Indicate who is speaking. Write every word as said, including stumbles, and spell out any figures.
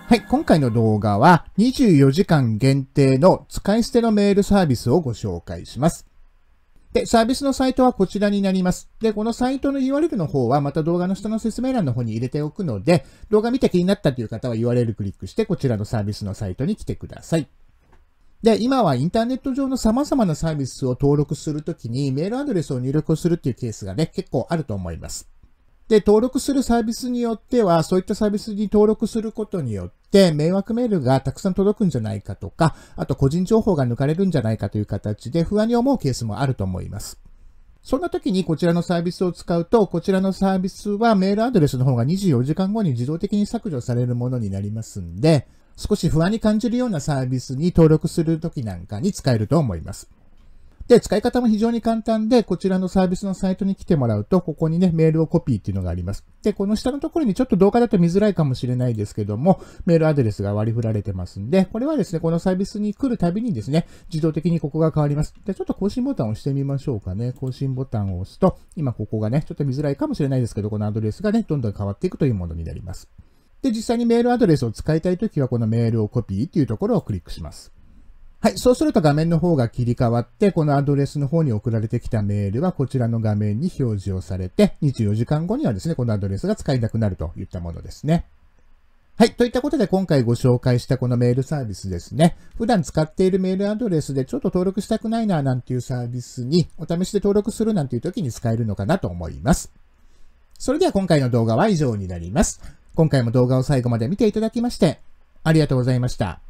Speaker 1: はい、今回の動画はにじゅうよじかん限定の使い捨てのメールサービスをご紹介します。で、サービスのサイトはこちらになります。で、このサイトの ユーアールエル の方はまた動画の下の説明欄の方に入れておくので、動画見て気になったという方は ユーアールエル クリックしてこちらのサービスのサイトに来てください。で、今はインターネット上の様々なサービスを登録するときにメールアドレスを入力するっていうケースがね、結構あると思います。で、登録するサービスによっては、そういったサービスに登録することによって、迷惑メールがたくさん届くんじゃないかとか、あと個人情報が抜かれるんじゃないかという形で不安に思うケースもあると思います。そんな時にこちらのサービスを使うと、こちらのサービスはメールアドレスの方がにじゅうよじかんごに自動的に削除されるものになりますんで、少し不安に感じるようなサービスに登録する時なんかに使えると思います。で、使い方も非常に簡単で、こちらのサービスのサイトに来てもらうと、ここにね、メールをコピーっていうのがあります。で、この下のところにちょっと動画だと見づらいかもしれないですけども、メールアドレスが割り振られてますんで、これはですね、このサービスに来るたびにですね、自動的にここが変わります。で、ちょっと更新ボタンを押してみましょうかね。更新ボタンを押すと、今ここがね、ちょっと見づらいかもしれないですけど、このアドレスがね、どんどん変わっていくというものになります。で、実際にメールアドレスを使いたいときは、このメールをコピーっていうところをクリックします。はい。そうすると画面の方が切り替わって、このアドレスの方に送られてきたメールはこちらの画面に表示をされて、にじゅうよじかんごにはですね、このアドレスが使えなくなるといったものですね。はい。といったことで今回ご紹介したこのメールサービスですね。普段使っているメールアドレスでちょっと登録したくないななんていうサービスにお試しで登録するなんていう時に使えるのかなと思います。それでは今回の動画は以上になります。今回も動画を最後まで見ていただきまして、ありがとうございました。